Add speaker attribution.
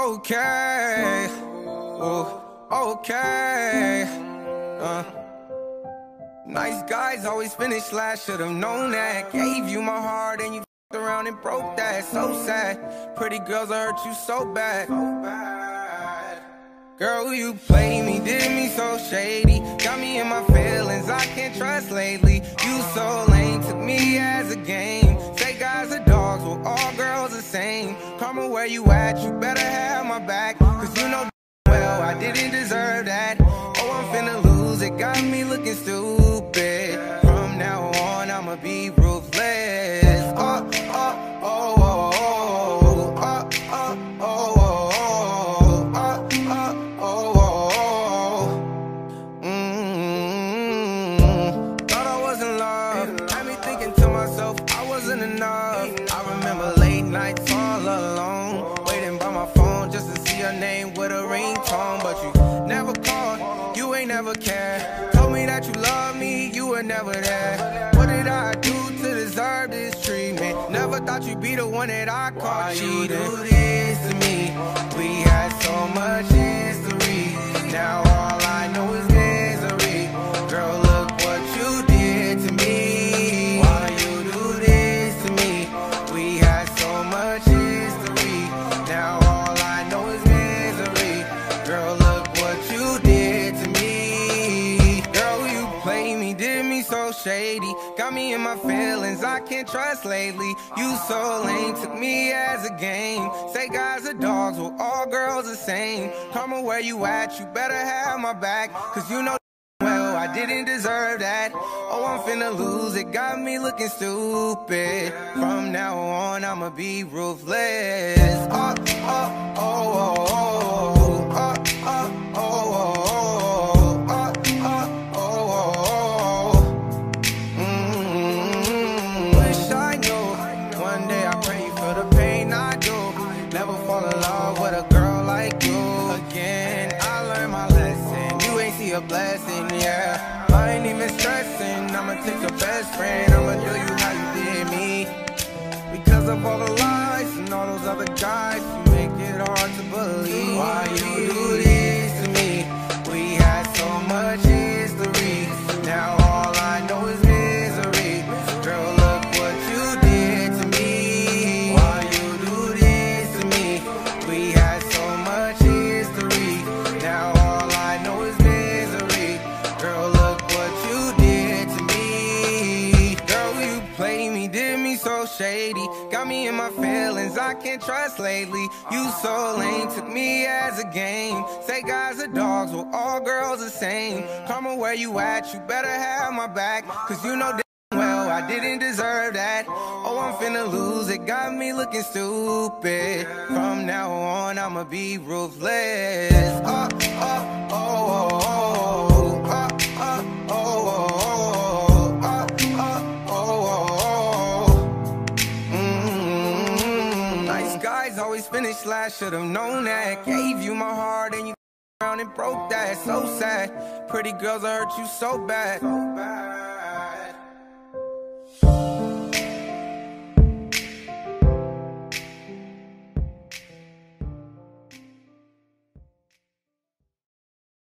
Speaker 1: Okay, okay. Nice guys always finish last, should've known that. Gave you my heart and you f***ed around and broke that. So sad, pretty girls will hurt you so bad. Girl, you played me, did me so shady. Got me in my feelings, I can't trust lately. You so lame, took me as a game. Say guys are dogs, well all girls the same. Karma, where you at, you better have my back. Cause you know well I didn't deserve that. Oh, I'm finna lose it, got me looking stupid. From now on, I'ma be ruthless. Oh, oh, oh, oh, oh, oh, oh, oh, oh. Enough. I remember late nights all alone, waiting by my phone just to see your name with a ringtone. But you never called, you ain't never cared. Told me that you love me, you were never there. What did I do to deserve this treatment? Never thought you'd be the one that I caught cheating. Why you do this to me? We had so much history. Now all I know is misery. Girl, look what you did to me. Much history. Now all I know is misery. Girl, look what you did to me. Girl, you played me, did me so shady. Got me in my feelings, I can't trust lately. You so lame, took me as a game. Say guys are dogs, well all girls the same. Karma, where you at, you better have my back. Cause you know well I didn't deserve that. Oh, I'm finna lose it, got me looking stupid. From now on, I'ma be ruthless. Oh, oh, oh, oh, oh, oh, oh, oh, Wish I knew, one day I pray for the pain I do. Never fall in love with a girl like you again. I learned my lesson, you ain't see a blessing, yeah. I ain't even stressing, I'ma take your best friend, I'ma do you how you did me. Because of all the lies and all those other guys, you make it hard to believe. Why you do this to me? We had so much history. Now all I know is misery. Girl, look what you did to me. Why you do this to me? We had so much history. Now all I know is misery. Girl, look what you did to me. Girl, you played me, did me so shady. Got me in my feelings, I can't trust lately. You so lame, took me as a game. Say guys are dogs, well all girls the same. Karma, where you at, you better have my back. Cause you know well I didn't deserve that. Oh, I'm finna lose it, got me looking stupid. From now on, I'ma be ruthless. Oh, oh, oh, oh, oh. Always finish last, should've known that. Gave you my heart and you around and broke that. So sad, pretty girls will hurt you so bad.